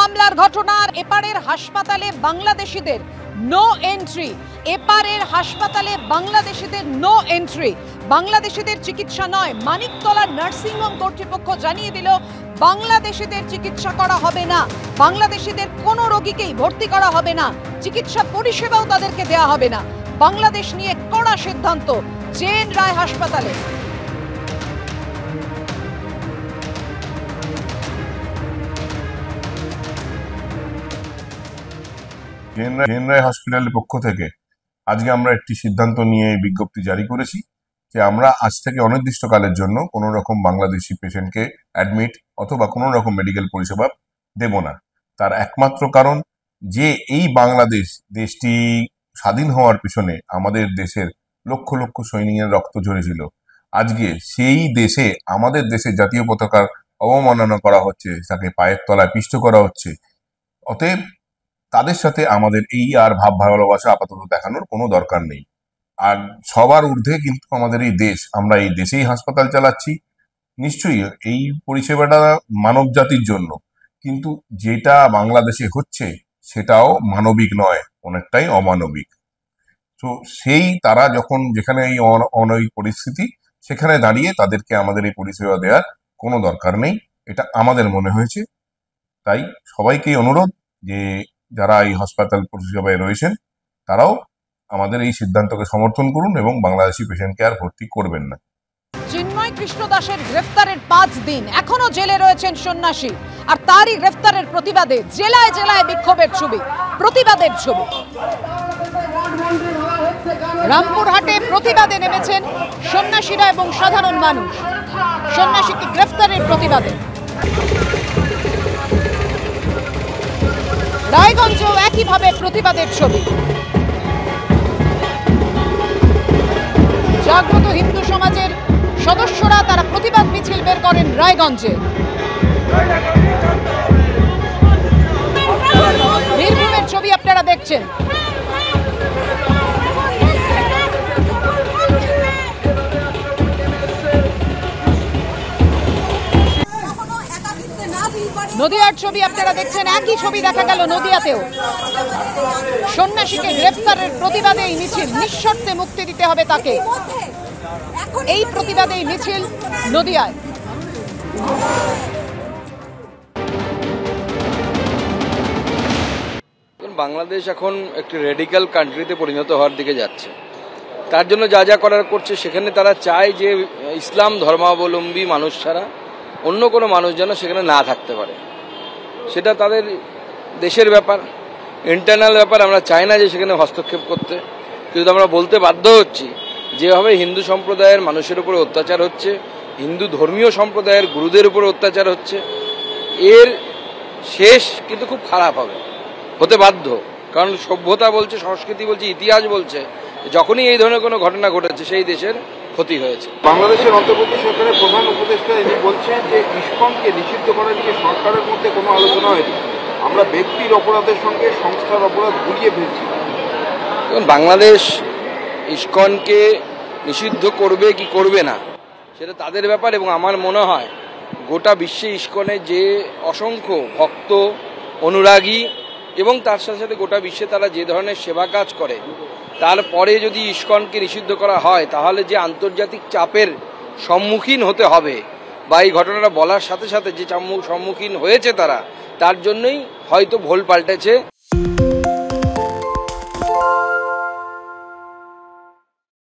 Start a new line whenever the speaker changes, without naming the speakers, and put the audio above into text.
মামলার ঘটনার এপারের হাসপাতালে বাংলাদেশিদের নো এন্ট্রি। এপারের হাসপাতালে বাংলাদেশিদের নো এন্ট্রি। বাংলাদেশিদের চিকিৎসা নয়, মানিকতলার নার্সিংহোম কর্তৃপক্ষ জানিয়ে দিল বাংলাদেশিদের চিকিৎসা করা হবে না, বাংলাদেশিদের কোনো রোগীকেই ভর্তি করা হবে না, চিকিৎসা পরিষেবাও তাদেরকে দেওয়া হবে না। বাংলাদেশ নিয়ে কড়া সিদ্ধান্ত জেএন রায় হাসপাতালে।
জেএন রায় হসপিটালের পক্ষ থেকে আজকে আমরা একটি সিদ্ধান্ত নিয়ে বিজ্ঞপ্তি জারি করেছি যে আমরা আজ থেকে অনির্দিষ্টকালের জন্য কোনো রকম বাংলাদেশি পেশেন্টকে অ্যাডমিট অথবা কোনো রকম মেডিকেল পরিষেবা দেব না। তার একমাত্র কারণ যে এই বাংলাদেশ দেশটি স্বাধীন হওয়ার পিছনে আমাদের দেশের লক্ষ লক্ষ সৈনিকের রক্ত ঝরেছিল। আজকে সেই দেশে আমাদের দেশের জাতীয় পতাকার অবমাননা করা হচ্ছে, তাকে পায়ের তলায় পিষ্ট করা হচ্ছে। অতএব তাদের সাথে আমাদের এই আর ভাব ভালোবাসা আপাতত দেখানোর কোনো দরকার নেই। আর সবার ঊর্ধ্বে কিন্তু আমাদের এই দেশ, আমরা এই দেশেই হাসপাতাল চালাচ্ছি। নিশ্চয়ই এই পরিষেবাটা মানব জাতির জন্য, কিন্তু যেটা বাংলাদেশে হচ্ছে সেটাও মানবিক নয়, অনেকটাই অমানবিক। তো সেই তারা যখন যেখানে এই অনৈতিক পরিস্থিতি, সেখানে দাঁড়িয়ে তাদেরকে আমাদের এই পরিষেবা দেওয়ার কোনো দরকার নেই, এটা আমাদের মনে হয়েছে। তাই সবাইকেই অনুরোধ যে যারা এই হাসপাতাল পরিষেবায় রয়েছেন তারাও আমাদের এই সিদ্ধান্তকে সমর্থন করুন এবং বাংলাদেশি পেশেন্টকে আর ভর্তি করবেন না।
চিন্ময় কৃষ্ণ দাসের গ্রেফতারের 5 দিন, এখনো জেলে রয়েছেন সন্ন্যাসী, আর তারই গ্রেফতারের প্রতিবাদে জেলায় জেলায় বিক্ষোভের ছবি, প্রতিবাদের ছবি। রামপুরহাটে প্রতিবাদে নেমেছেন সন্ন্যাসীরা এবং সাধারণ মানুষ, সন্ন্যাসীকে গ্রেফতারের প্রতিবাদে। রায়গঞ্জেও একইভাবে প্রতিবাদের ছবি। জাগ্রত হিন্দু সমাজের সদস্যরা তারা প্রতিবাদ মিছিল বের করেন রায়গঞ্জে। বীরভূমের ছবি আপনারা দেখছেন। নদিয়ার ছবি আপনারা দেখছেন, একই ছবি দেখা গেল নদিয়াতেও। সন্ন্যাসীকে গ্রেফতারের প্রতিবাদে এই মিছিল, নিঃশর্তে মুক্তি দিতে হবে তাকে, এই প্রতিবাদে এই মিছিল নদিয়ায়।
বাংলাদেশ এখন একটি রেডিক্যাল কান্ট্রিতে পরিণত হওয়ার দিকে যাচ্ছে। তার জন্য যা যা করার করছে, সেখানে তারা চায় যে ইসলাম ধর্মাবলম্বী মানুষ ছাড়া অন্য কোনো মানুষ যেন সেখানে না থাকতে পারে। সেটা তাদের দেশের ব্যাপার, ইন্টারনাল ব্যাপার। আমরা চাই না যে সেখানে হস্তক্ষেপ করতে, কিন্তু আমরা বলতে বাধ্য হচ্ছি যেভাবে হিন্দু সম্প্রদায়ের মানুষের উপরে অত্যাচার হচ্ছে, হিন্দু ধর্মীয় সম্প্রদায়ের গুরুদের উপরে অত্যাচার হচ্ছে, এর শেষ কিন্তু খুব খারাপ হতে বাধ্য। কারণ সভ্যতা বলছে, সংস্কৃতি বলছে, ইতিহাস বলছে যখনই এই ধরনের কোনো ঘটনা ঘটেছে সেই দেশের ক্ষতি হয়েছে।
বাংলাদেশের অন্তর্বর্তী সরকারের প্রধান উপদেষ্টা ইনি বলছেন যে ইসকনকে নিষিদ্ধ করা নিয়ে সরকারের মধ্যে কোনো আলোচনা হয়নি, আমরা ব্যক্তির অপরাধের সঙ্গে সংস্থার অপরাধ গুলিয়ে ফেলছি।
বাংলাদেশ ইসকনকে নিষিদ্ধ করবে কি করবে না সেটা তাদের ব্যাপার, এবং আমার মনে হয় গোটা বিশ্বে ইসকনের যে অসংখ্য ভক্ত অনুরাগী এবং তার সাথে সাথে গোটা বিশ্বে তারা যে ধরনের সেবা কাজ করে, তারপরে যদি ইসকনকে নিষিদ্ধ করা হয় তাহলে যে আন্তর্জাতিক চাপের সম্মুখীন হতে হবে বা এই ঘটনাটা বলার সাথে সাথে যে সম্মুখীন হয়েছে তারা, তার জন্যই হয়তো ভোল পাল্টেছে।